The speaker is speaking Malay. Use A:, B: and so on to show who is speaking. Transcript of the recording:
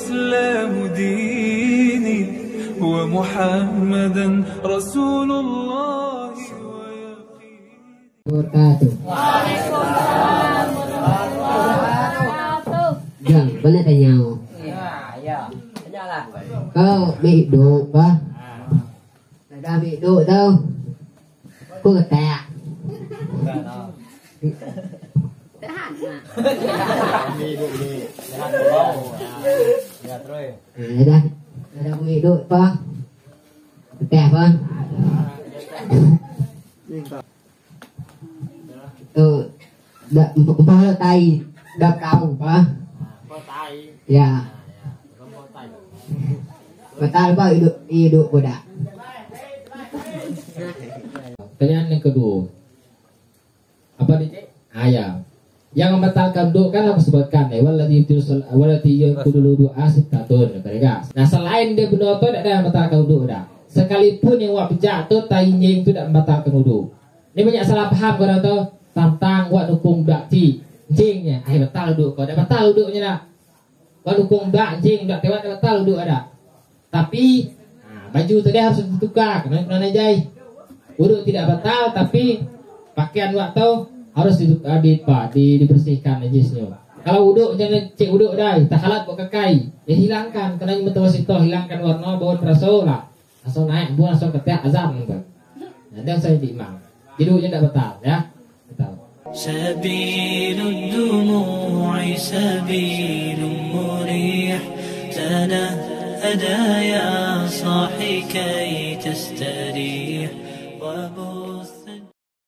A: والإسلام ديني ومحمدا رسول الله
B: Jangan benar tanya.
C: Ya, tanyalah.
B: Kau bị độ ba? Đã bị độ đâu? Cô gật tè. Đã bị độ ba? Tè ba? Bao tay đập đầu ba? Ya. Betul Pak, hidup budak.
D: Pertanyaan yang kedua, apa nih? Ayat yang membatalkan doa kan apa sebutkan ya, walati yaqulu doa sitatun mereka. Nah selain dia benar tu tidak ada yang membatalkan doa dah. Sekalipun yang wak pejak tu taying tu tidak membatalkan wudu. Ini banyak salah paham orang tu tentang wak dukung dakti. Jingnya, batal doa kau, dah batal doanya dah. Wak dukung dak jing dak tewat batal doa ada. Tapi baju tadi harus ditukar kena jai. Wudu tidak batal tapi pakaian waktu harus dibersihkan najisnya. Kalau wudu jangan cek wudu dah, tak halat buat kakai. Hilangkan kena mutawasito, hilangkan warna bau terasa lah. Langsung naik buang langsung ketiak azam gitu. Dan saya diimam. Jadi wudunya tidak batal ya. Betul.
A: سبيل الدموع سبيل مريح تنهدى يا صاحي كي تستريح